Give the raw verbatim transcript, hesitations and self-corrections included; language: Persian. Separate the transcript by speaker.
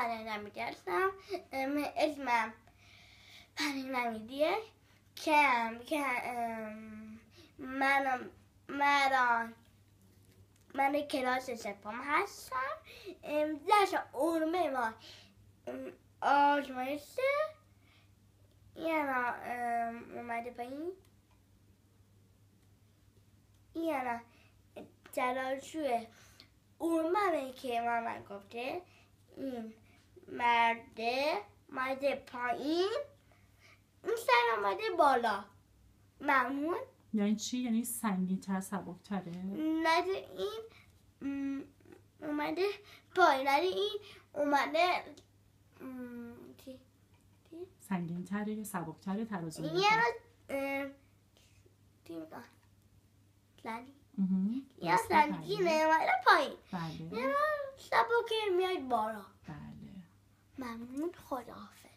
Speaker 1: پنیر نمیدی هستم. اسمم پنیر نمیدیه که که من من من کلاس سوم هستم. درس علوم ما آزمایشه یعنی اومده پایین یعنی ترازوی علومه که من گفته این مرده اومده پایین این سر اومده بالا. ممنون.
Speaker 2: یعنی چی؟ یعنی سنگین تر سبک تره؟
Speaker 1: نه این اومده پایین، نه این اومده چی؟
Speaker 2: سنگین تره یا سبک تره ترازو؟
Speaker 1: یه چی میگن؟ لانی؟ یا سنگینه اومده پایین.
Speaker 2: بله.
Speaker 1: یه سبکه میاد بالا.
Speaker 2: بله.
Speaker 1: ممنون. خداحافظ.